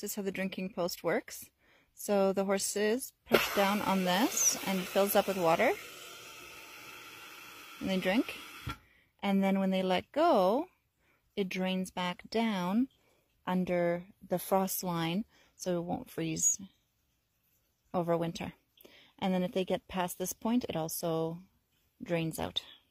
This is how the drinking post works. So the horses push down on this and it fills up with water. And they drink. And then when they let go, it drains back down under the frost line so it won't freeze over winter. And then if they get past this point, it also drains out.